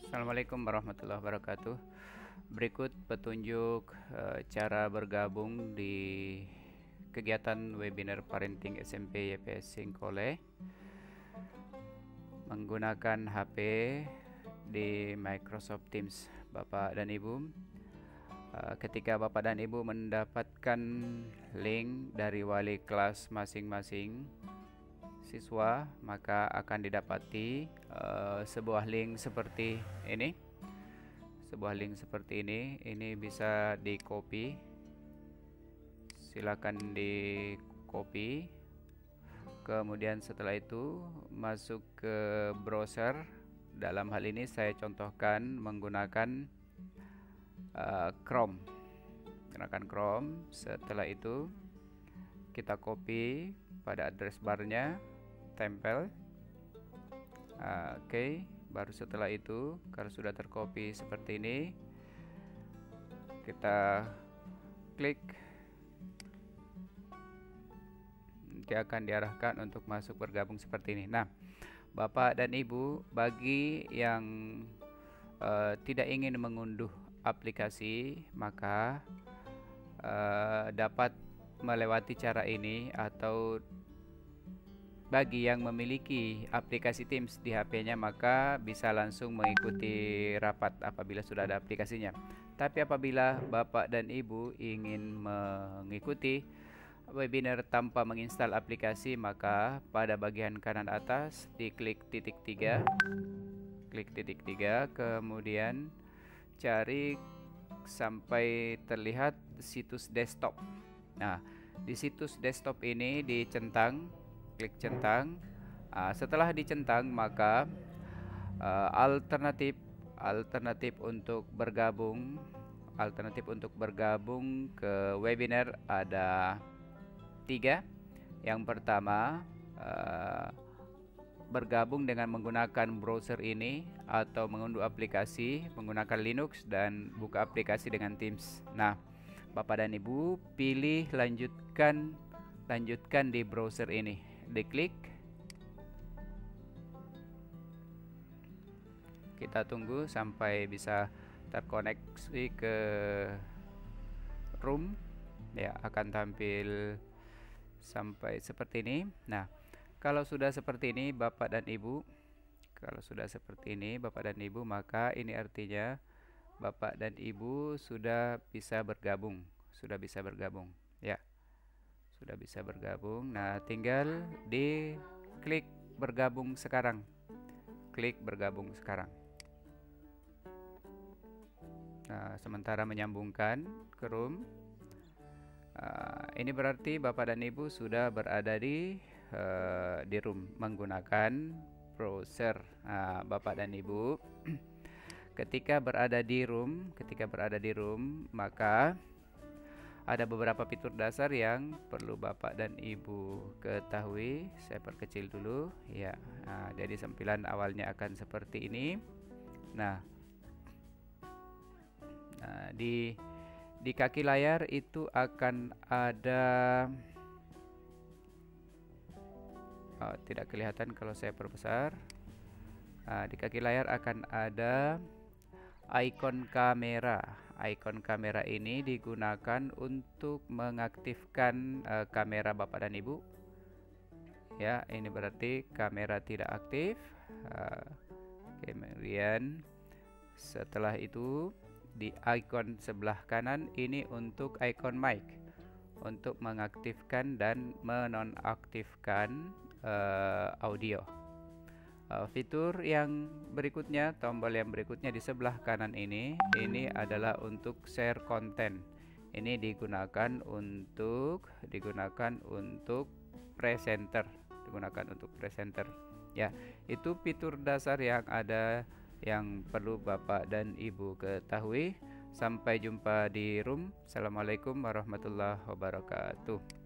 Assalamualaikum warahmatullahi wabarakatuh. Berikut petunjuk cara bergabung di kegiatan webinar Parenting SMP YPS Singkole menggunakan HP di Microsoft Teams. Bapak dan Ibu, ketika Bapak dan Ibu mendapatkan link dari wali kelas masing-masing siswa, maka akan didapati sebuah link seperti ini. Ini bisa di copy. Silakan di copy. Kemudian setelah itu masuk ke browser. Dalam hal ini saya contohkan menggunakan Chrome. Setelah itu kita copy pada address barnya, tempel. Oke, baru setelah itu kalau sudah tercopy seperti ini, kita klik. Nanti akan diarahkan untuk masuk bergabung seperti ini. Nah, Bapak dan Ibu, bagi yang tidak ingin mengunduh aplikasi, maka dapat melewati cara ini, atau bagi yang memiliki aplikasi Teams di HP-nya, maka bisa langsung mengikuti rapat apabila sudah ada aplikasinya. Tapi apabila Bapak dan Ibu ingin mengikuti webinar tanpa menginstal aplikasi, maka pada bagian kanan atas diklik titik 3, kemudian cari sampai terlihat situs desktop. Nah, di situs desktop ini dicentang, klik centang. Setelah dicentang, maka alternatif untuk bergabung ke webinar ada 3. Yang pertama, bergabung dengan menggunakan browser ini atau mengunduh aplikasi menggunakan Linux dan buka aplikasi dengan Teams. Nah, Bapak dan Ibu pilih lanjutkan di browser ini, diklik. Kita tunggu sampai bisa terkoneksi ke room, ya, akan tampil sampai seperti ini. Nah, kalau sudah seperti ini Bapak dan Ibu, maka ini artinya Bapak dan Ibu sudah bisa bergabung, ya. Sudah bisa bergabung. Nah, tinggal di klik bergabung sekarang. Nah, sementara menyambungkan ke room, ini berarti Bapak dan Ibu sudah berada di room menggunakan browser. Bapak dan Ibu, ketika berada di room, maka ada beberapa fitur dasar yang perlu Bapak dan Ibu ketahui. Saya perkecil dulu, ya. Jadi tampilan awalnya akan seperti ini. Nah, di kaki layar itu akan ada, tidak kelihatan kalau saya perbesar. Di kaki layar akan ada ikon kamera. Ikon kamera ini digunakan untuk mengaktifkan kamera Bapak dan Ibu. Ya, ini berarti kamera tidak aktif. Kemudian setelah itu di ikon sebelah kanan ini untuk ikon mic, untuk mengaktifkan dan menonaktifkan audio. Fitur yang berikutnya, tombol yang berikutnya di sebelah kanan ini adalah untuk share konten. Ini digunakan untuk presenter, ya. Itu fitur dasar yang ada, yang perlu Bapak dan Ibu ketahui. Sampai jumpa di room. Assalamualaikum warahmatullahi wabarakatuh.